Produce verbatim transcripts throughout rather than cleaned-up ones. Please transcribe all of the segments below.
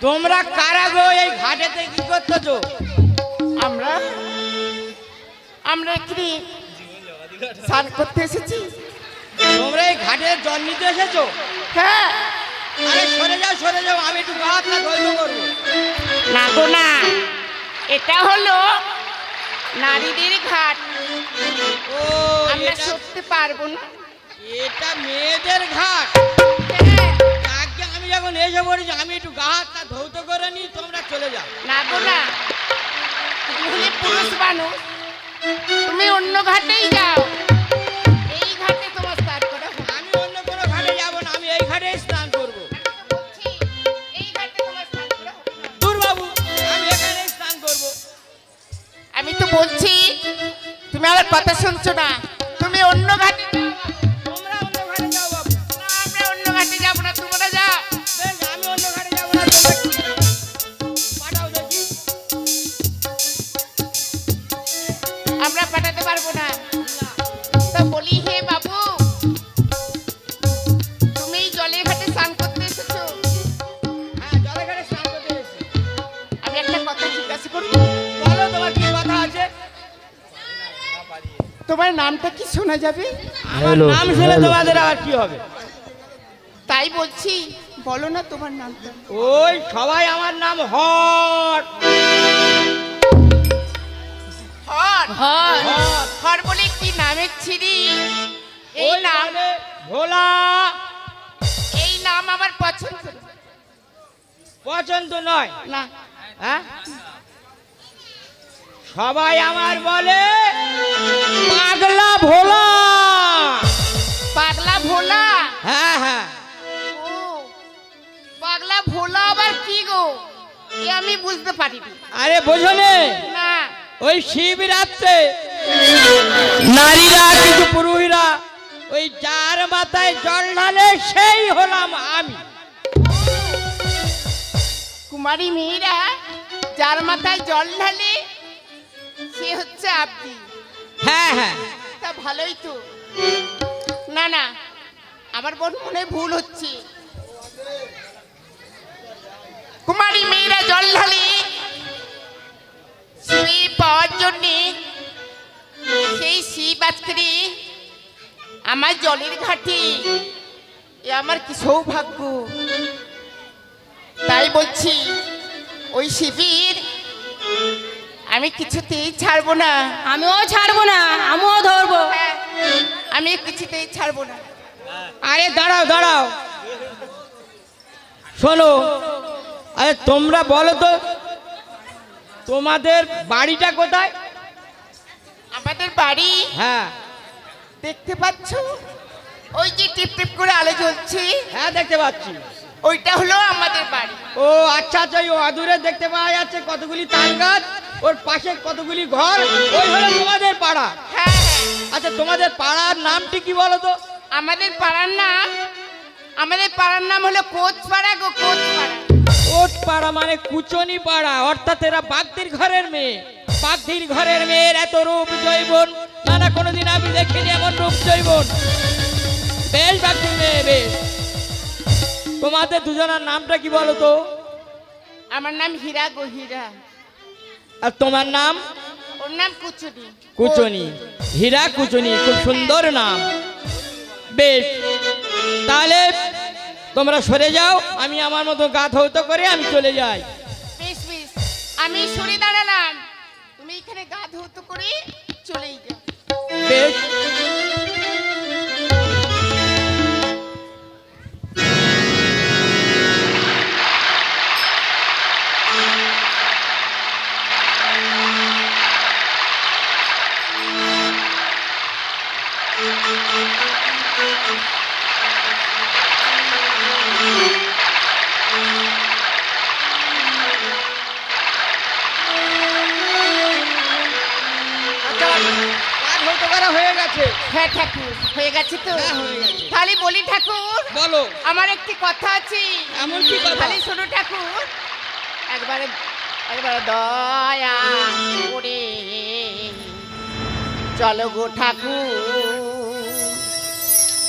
তোমরা কারা গো এই ঘাটেতে কি করতেছো? আমরা আমরা এখানে স্নান করতে এসেছি। তোমরা এই ঘাটে জল নিতে এসেছো? হ্যাঁ। আরে সরে যাও সরে যাও, আমি একটু গা হাত ধৈর্য করবো। না গো না, এটা হলো নারীদের ঘাট। ও আমরা সরতে পারবো না। এটা মেয়েদের ঘাট। হ্যাঁ। আগে আমি যখন এসে পড়েছি আমি একটু গা হাতটা ধৌত করে নিই, তোমরা চলে যাও। না গো না, তুমি হলে পুরুষ মানুষ, তুমি অন্য ঘাটেই যাও। এই ঘাটে তোমার স্নান করা হবে। আমি অন্য কোনো ঘাটে যাবো না, আমি এই ঘাটে স্নান করবো। এই ঘাটে তোমার স্নান করা হবে না। দূর বাবু, আমি এখানে স্নান করবো। আমি তো বলছি তুমি আমার কথা শুনছো না, তুমি অন্য ঘাটে যাও। তোমরা অন্য ঘাটে যাও বাবু। না, আমরা অন্য ঘাটে যাবো না, তোমরা যাও। বেশ, আমি অন্য ঘাটে যাবো না, তোমরা পাঠাও দেখি। আমরা পাঠাতে পারবো না। তা বলি হে বাবু, তুমি এই জলের ঘাটে স্নান করতে এসেছো? হ্যাঁ, জলের ঘাটে স্নান করতে এসেছি। আমি একটা কথা জিজ্ঞাসা করবো? বলো তোমার কি কথা আছে? তোমার নামটা কি শোনা যাবে? আমার নাম শুনে তোমাদের আবার কি হবে? তাই বলছি, বলো না তোমার নামটা। ওই সবাই আমার নাম হট। হর হর হর। হর বলে কি নামের ছিরি? এই ওই নাম, মানে ভোলা। এই নাম আমার পছন্দ না। পছন্দ নয় না, হ্যাঁ? সবাই আমার বলে পাগলা ভোলা। পাগলা ভোলা? হ্যাঁ হ্যাঁ। ও, পাগলা ভোলা আবার কি গো? এ আমি বুঝতে পারিনি। আরে বোঝো নে, না। ওই শিবরাত্রে নারীরা কিছু পুরুষরা ওই যার মাথায় জল ঢালে সেই হলাম আমি। কুমারী মেয়েরা যার মাথায় জল ঢালে সে হচ্ছে আপনি। হ্যাঁ হ্যাঁ। তা ভালোই তো। না না, আমার বোন মনে হয় ভুল হচ্ছে। কুমারী মেয়েরা জল ঢালে শিব পাওয়ার জন্যে, সেই শিব আজকে আমার জলের ঘাটে। এ আমার কি সৌভাগ্য। তাই বলছি ওই শিবির আমি কিছুতেই ছাড়বো না। আমিও ছাড়বো না, আমিও ধরবো। হ্যাঁ, আমি কিছুতেই ছাড়বো না। আরে দাঁড়াও দাঁড়াও, শোনো। আরে তোমরা বলো তো তোমাদের বাড়িটা কোথায়? আমাদের বাড়ি হ্যাঁ দেখতে পাচ্ছ, ওই যে টিপ টিপ করে আলো জ্বলছে, হ্যাঁ দেখতে পাচ্ছি। ওইটা হলো আমাদের বাড়ি। ও আচ্ছা আচ্ছা, ওই অদূরে দেখতে পাওয়া যাচ্ছে কতগুলি তাল গাছ, ওর পাশে কতগুলি ঘর, ওই হলো তোমাদের পাড়া। হ্যাঁ হ্যাঁ। আচ্ছা তোমাদের পাড়ার নামটি কি বলো তো? আমাদের পাড়ার নাম, আমাদের পাড়ার নাম হলো কোচপাড়া গো, কোচপাড়া। কোট পাড়া মানে কুচনি পাড়া, অর্থাৎ এরা বাগদির ঘরের মেয়ে। বাগদির ঘরের মেয়ের এত রূপ জৈবন, না না কোনোদিন আমি দেখিনি এমন রূপ জৈবন। বেশ বাগদির মেয়ে, বেশ। তোমাদের দুজনের নামটা কি বলো তো? আমার নাম হীরা গো, হীরা। আর তোমার নাম? ওর নাম কুচুনি। কুচনি, হীরা কুচনি, খুব সুন্দর নাম। বেশ, তাহলে তোমরা সরে যাও, আমি আমার মতো গা ধৌত করে আমি চলে যাই। বেশ বেশ, আমি সরে দাঁড়ালাম, তুমি এখানে গা ধৌত করে চলেই যাও। বেশ। হ্যাঁ ঠাকুর, হয়ে গেছে তো? হ্যাঁ, হয়ে গেছে। তাহলে বলি ঠাকুর, বলো। আমার একটি কথা আছে। এমন কি কথা? তাহলে শোনো ঠাকুর, একবারে একবারে দয়া করে চলো গো ঠাকুর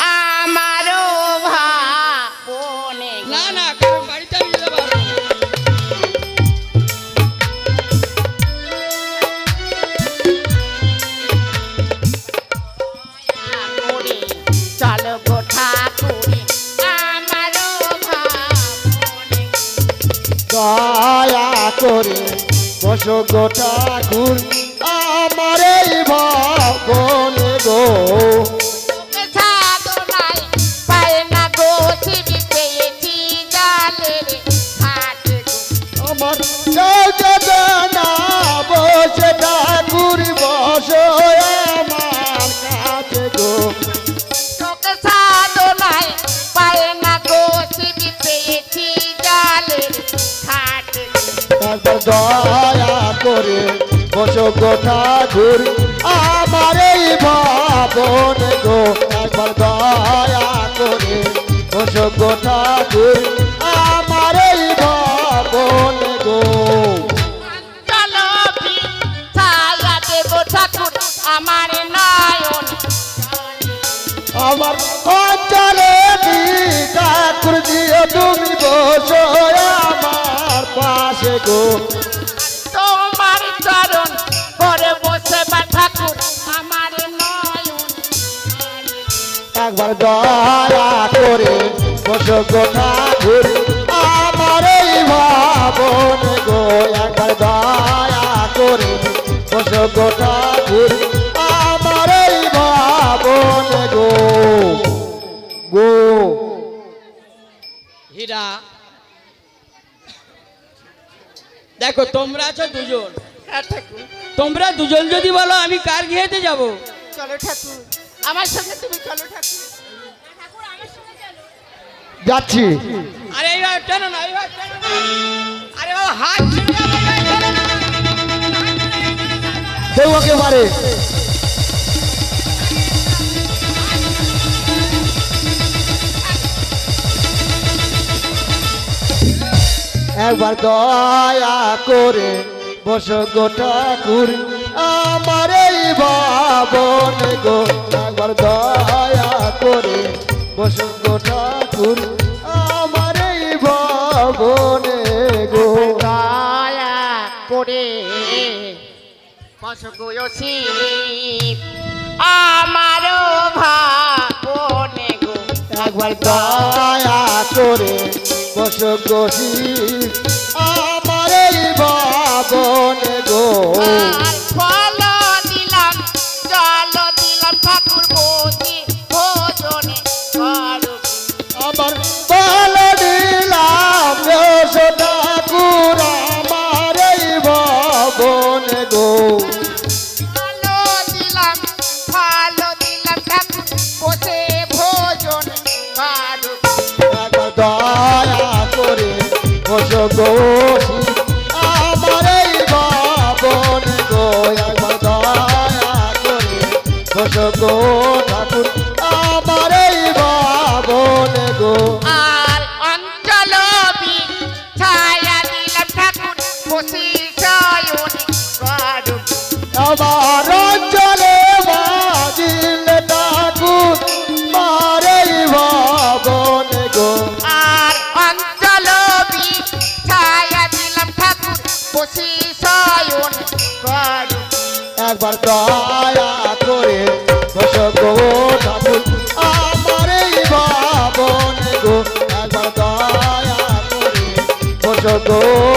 আমারও ভাবনে। না না, কারণ বাড়িতে আমি যেতে পারবো না। করে বসো গো ঠাকুর আমার এই ভবনে গো সাধনায় পায় না গো শিবি পেয়েছি জালের ঘাটে গো আমার না বসে ঠাকুর বসো আমার কাছে গো তোকে সাধনায় পায় না গো শিবি পেয়েছি জালের ঘাটে গো একবার দয়া করে বসো গো ঠাকুর আমার এই ভবনে গো একবার দয়া করে বসো গো ঠাকুর আমার এই ভবনে গো চলো কি ছায়া দেব ঠাকুর আমার নয়ন আমার অঞ্চলে ঠাকুর দিও তুমি বসো আমার পাশে গো তোমার চরণ করে বসে বা ঠাকুর আমার নয়ন একবার দয়া করে বসো গো ঠাকুর আমার এই ভবনে গো একবার দয়া করে বসো গো ঠাকুর আমার এই ভবনে গো গো হীরা দেখো তোমরা আছো দুজন, হ্যাঁ ঠাকুর তোমরা দুজন যদি বলো আমি কার ঘিয়েতে যাব, চলো ঠাকুর আমার সঙ্গে তুমি চলো ঠাকুর যাচ্ছি আরে এইবার টানো না, এইবার টানো না। আরে বাবা হাত ছেড়ে আমাকে টানো না। কেউ একেবারে একবার দয়া করে বসো গো ঠাকুর আমার এই ভবনে গো একবার দয়া করে বসো গো ঠাকুর আমার এই ভবনে গো দয়া করে বসগোয়সি আমারও ভাবনে গো একবার দয়া করে বসো গো শিব আমার এই ভবনে গো আর ফল দিলাম জল দিলাম ঠাকুর বসি ভোজনে করো আমার বল দিলাম বসো ঠাকুর আমার এই ভবনে গো ভালো দিলাম ভালো দিলাম ঠাকুর বসে ভোজন করো একবার দয়া করে বসো গো শিব আমার এই ভবনে গো একবার দয়া করে বসো গো ঠাকুর আমার এই ভবনে গো আর অঞ্চল ছায়া দিলাম ঠাকুর বসি শয়ন করো আমার অঞ্চলে বাজিল ঠাকুর মারে ভবনে গো আর অঞ্চল ছায়া দিলাম ঠাকুর বসি শয়ন করো একবার দয়া করে বসো গো ঠাকুর আমার এই ভবনে গো একবার দয়া করে বসো গো